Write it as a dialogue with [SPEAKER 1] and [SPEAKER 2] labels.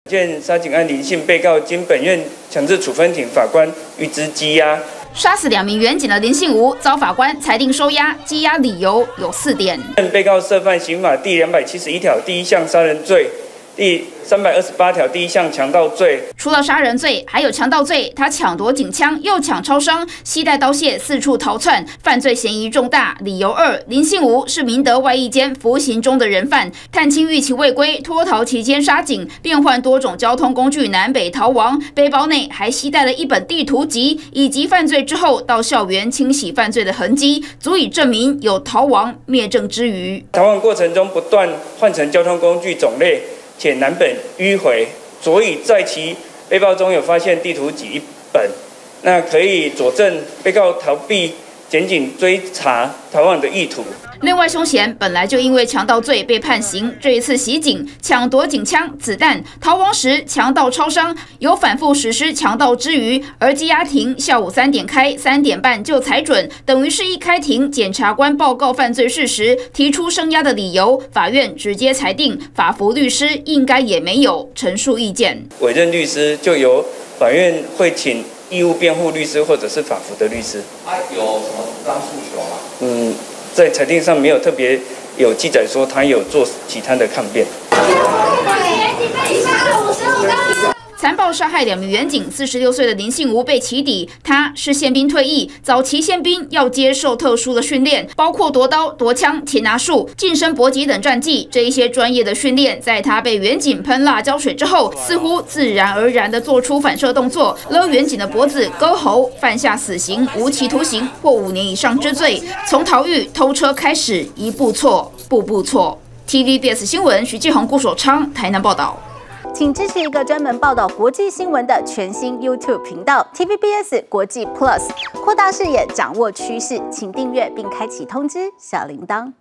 [SPEAKER 1] 件杀警案林姓被告经本院强制处分庭法官予之羁押。
[SPEAKER 2] 杀死2名员警的林姓吴遭法官裁定收押，羁押理由有4点。
[SPEAKER 1] 被告涉犯刑法第271条第1项杀人罪。 第328条第1项强盗罪，
[SPEAKER 2] 除了杀人罪，还有强盗罪。他抢夺警枪，又抢超商，携带刀械四处逃窜，犯罪嫌疑重大。理由2：林姓吴是明德外役间服刑中的人犯，探亲逾期未归，脱逃期间杀警，变换多种交通工具南北逃亡，背包内还携带了一本地图集，以及犯罪之后到校园清洗犯罪的痕迹，足以证明有逃亡灭证之余。
[SPEAKER 1] 逃亡过程中不断换乘交通工具种类。 且南北迂回，所以在其背包中有发现地图集1本，那可以佐证被告逃避检警追查逃亡的意图。
[SPEAKER 2] 另外，凶嫌本来就因为强盗罪被判刑，这一次袭警、抢夺警枪、子弹，逃亡时强盗超商，有反复实施强盗之余，而羁押庭下午3点开，3点半就裁准，等于是一开庭，检察官报告犯罪事实，提出声押的理由，法院直接裁定，法服律师应该也没有陈述意见。
[SPEAKER 1] 委任律师就由法院会请义务辩护律师或者是法服的律师。
[SPEAKER 3] 有什么主张诉求吗？
[SPEAKER 1] 在裁定上没有特别有记载说他有做其他的抗辩。
[SPEAKER 2] 残暴杀害2名员警，46岁的林姓吴被起底，他是宪兵退役，早期宪兵要接受特殊的训练，包括夺刀、夺枪、擒拿术、近身搏击等战技。这一些专业的训练，在他被员警喷辣椒水之后，似乎自然而然地做出反射动作，勒员警的脖子、割喉，犯下死刑、无期徒刑或5年以上之罪。从逃狱、偷车开始，一步错，步步错。TVBS 新闻徐继宏、顾守昌台南报道。
[SPEAKER 4] 请支持一个专门报道国际新闻的全新 YouTube 频道 TVBS 国际 Plus， 扩大视野，掌握趋势，请订阅并开启通知小铃铛。